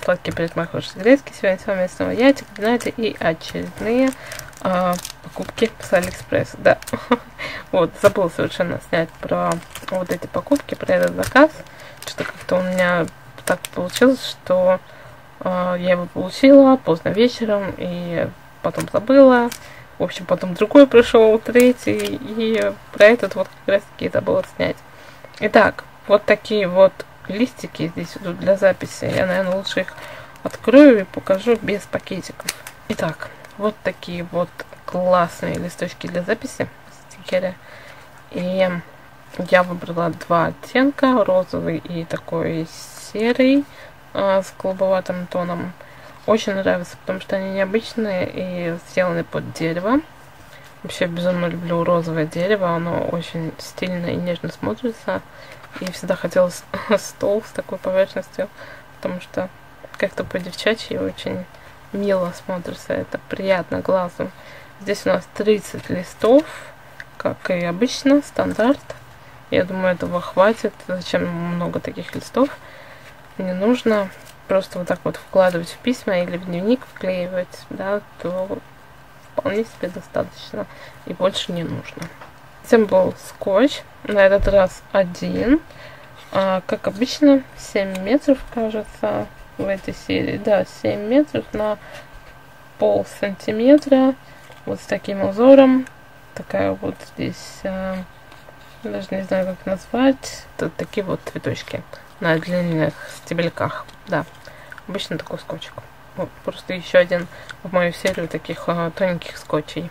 сладкие парикмахерские грезки. Сегодня с вами снова я, Надя, и очередные покупки с Алиэкспресс. Да, вот, забыла совершенно снять про вот эти покупки, про этот заказ. Что-то как-то у меня так получилось, что я его получила поздно вечером и потом забыла. В общем, потом другой пришел, третий, и про этот вот как раз таки забыла снять. Итак, вот такие вот листики здесь идут для записи. Я, наверное, лучше их открою и покажу без пакетиков. Итак, вот такие вот классные листочки для записи, стикеры. И я выбрала два оттенка, розовый и такой серый с голубоватым тоном. Очень нравится, потому что они необычные и сделаны под дерево. Вообще безумно люблю розовое дерево, оно очень стильно и нежно смотрится. И всегда хотелось стол с такой поверхностью, потому что как-то по-девчачьи очень мило смотрится, это приятно глазу. Здесь у нас 30 листов, как и обычно, стандарт. Я думаю, этого хватит. Зачем много таких листов? Не нужно просто вот так вот вкладывать в письма или в дневник вклеивать, да, то вполне себе достаточно и больше не нужно. Затем был скотч, на этот раз один, как обычно 7 метров, кажется, в этой серии, да, 7 метров на полсантиметра, вот с таким узором, такая вот здесь, даже не знаю как назвать, тут такие вот цветочки на длинных стебельках, да, обычно такой скотчик. Вот, просто еще один в мою серию таких тоненьких скотчей.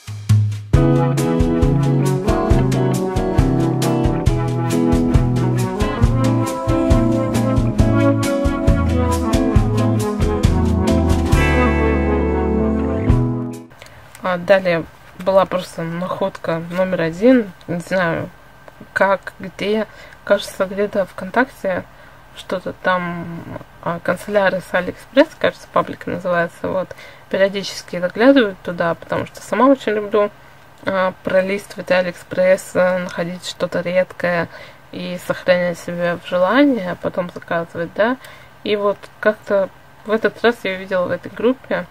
Далее была просто находка номер один, не знаю как, где, кажется где-то ВКонтакте, что-то там, канцелярия с Алиэкспресс, кажется, паблик называется, вот, периодически заглядываю туда, потому что сама очень люблю пролистывать Алиэкспресс, находить что-то редкое и сохранять себя в желании, а потом заказывать, да, и вот как-то в этот раз я увидела в этой группе,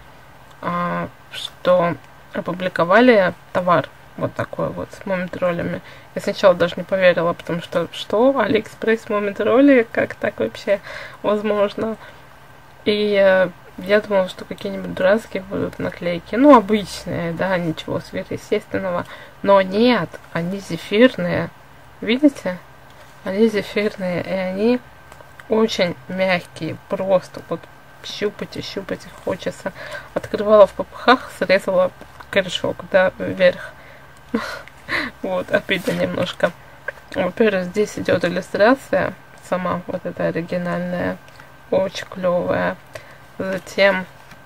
что опубликовали товар вот такой вот с мумий-троллями. Я сначала даже не поверила, потому что Алиэкспресс мумий-тролли, как так вообще возможно? И я думала, что какие-нибудь дурацкие будут наклейки, ну обычные, да, ничего сверхъестественного, но нет, они зефирные, видите? Они зефирные, и они очень мягкие, просто вот щупать и щупать их хочется. Открывала в попыхах, срезала корешок, да, вверх. Вот, обидно немножко. Во-первых, здесь идет иллюстрация, сама вот эта оригинальная, очень клевая. Затем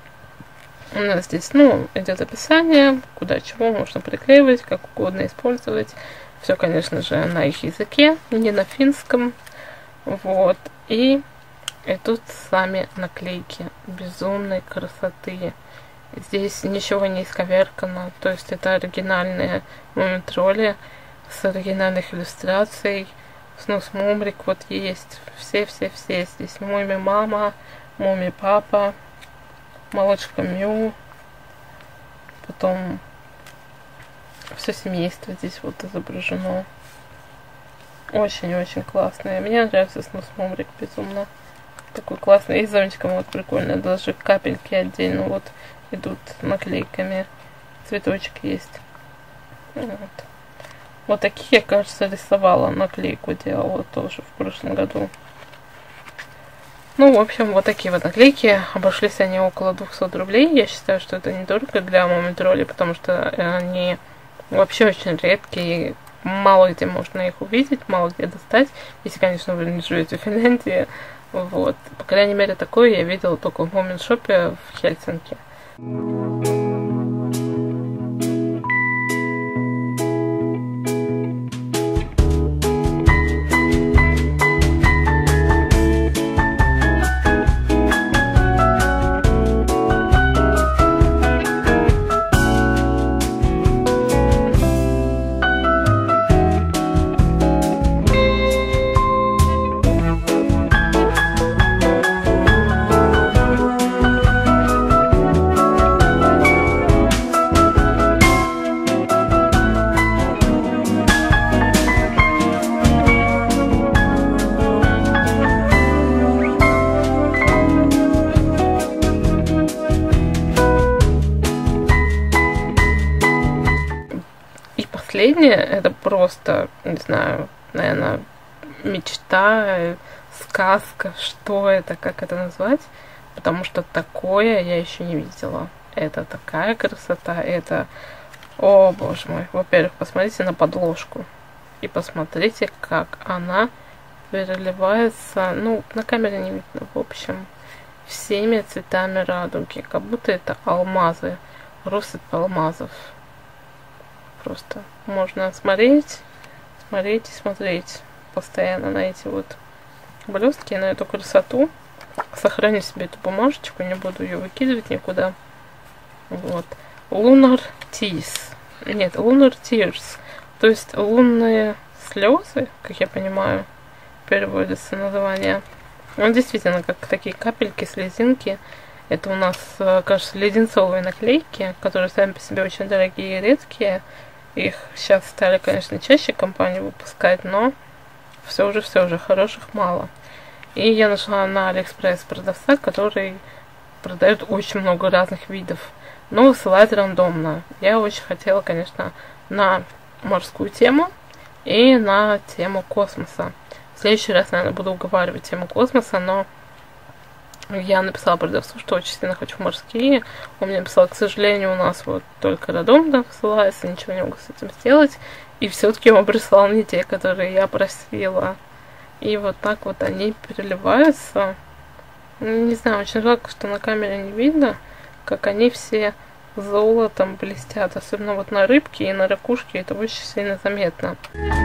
у нас здесь, ну, идет описание, куда чего можно приклеивать, как угодно использовать. Все, конечно же, на их языке, не на финском. Вот, и тут сами наклейки безумной красоты. Здесь ничего не исковеркано, то есть это оригинальные мумий-тролли с оригинальных иллюстраций. Снус Мумрик вот есть, все здесь. Муми-мама, Муми-папа, Малышка Мю, потом все семейство здесь вот изображено. Очень-очень классные. Мне нравится Снус Мумрик безумно. Такой классный. И с зонтиком вот прикольно. Даже капельки отдельно вот идут наклейками. Цветочек есть. Вот такие, кажется, рисовала. Наклейку делала тоже в прошлом году. Ну, в общем, вот такие вот наклейки. Обошлись они около 200 рублей. Я считаю, что это недорого для мумий-троллей, потому что они вообще очень редкие. Мало где можно их увидеть, мало где достать. Если, конечно, вы не живете в Финляндии. Вот. По крайней мере, такое я видела только в Мумин-шопе в Хельсинки. последнее, это просто, не знаю, наверное, мечта, сказка, что это, как это назвать, потому что такое я еще не видела. Это такая красота, это, о боже мой, во-первых, посмотрите на подложку и посмотрите, как она переливается, ну, на камере не видно, в общем, всеми цветами радуги, как будто это алмазы, россыпь алмазов. Просто можно смотреть, смотреть и смотреть постоянно на эти вот блестки, на эту красоту. Сохраню себе эту бумажечку, не буду ее выкидывать никуда. Вот. Lunar Tears. Нет, Lunar Tears. То есть лунные слезы, как я понимаю, переводится название. Он действительно как такие капельки, слезинки. Это у нас, кажется, леденцовые наклейки, которые сами по себе очень дорогие и редкие. Их сейчас стали, конечно, чаще компании выпускать, но все же, хороших мало. И я нашла на Алиэкспресс продавца, который продает очень много разных видов, но высылает рандомно. Я очень хотела, конечно, на морскую тему и на тему космоса. В следующий раз, наверное, буду уговаривать тему космоса, но я написала продавцу, что очень сильно хочу в морские. Он мне написал, к сожалению, у нас вот только рандомно высылается, ничего не могу с этим сделать. И все-таки он прислал мне те, которые я просила. И вот так вот они переливаются. Не знаю, очень жалко, что на камере не видно, как они все золотом блестят. Особенно вот на рыбке и на ракушке это очень сильно заметно.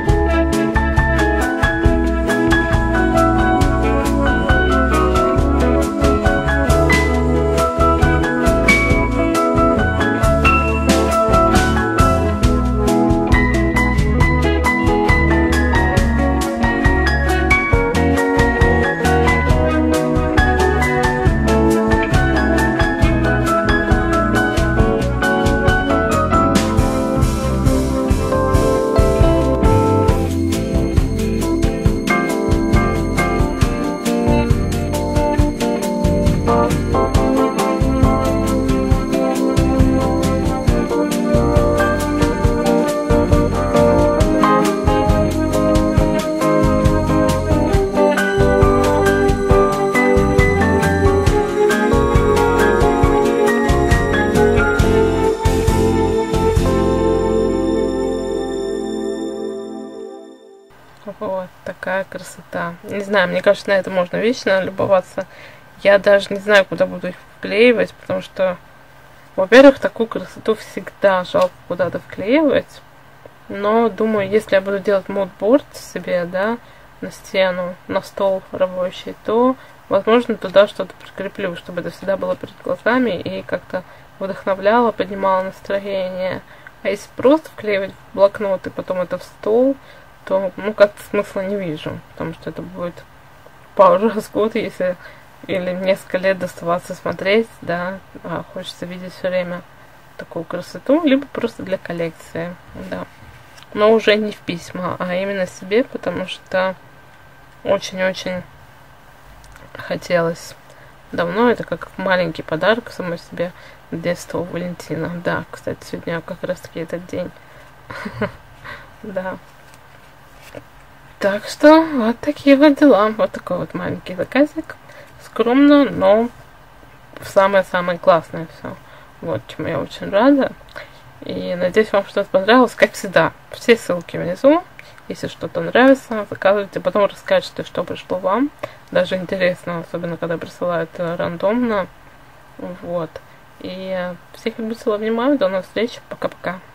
Вот такая красота. Не знаю, мне кажется, на это можно вечно любоваться. Я даже не знаю, куда буду их вклеивать, потому что, во-первых, такую красоту всегда жалко куда-то вклеивать. Но, думаю, если я буду делать мудборд себе, да, на стену, на стол рабочий, то, возможно, туда что-то прикреплю, чтобы это всегда было перед глазами и как-то вдохновляло, поднимало настроение. А если просто вклеивать в блокнот и потом это в стол, то, ну, как-то смысла не вижу, потому что это будет пару раз в год, если или несколько лет доставаться смотреть, да, а хочется видеть все время такую красоту, либо просто для коллекции, да. Но уже не в письма, а именно себе, потому что очень-очень хотелось давно, это как маленький подарок самой себе, детства у Валентина. Да, кстати, сегодня как раз таки этот день. Да. Так что вот такие вот дела. Вот такой вот маленький заказик. Скромно, но самое-самое классное все. Вот чему я очень рада. И надеюсь, вам что-то понравилось. Как всегда, все ссылки внизу. Если что-то нравится, заказывайте. Потом расскажете, что пришло вам. Даже интересно, особенно когда присылают рандомно. Вот. И всех люблю, целую, обнимаю. До новых встреч. Пока-пока.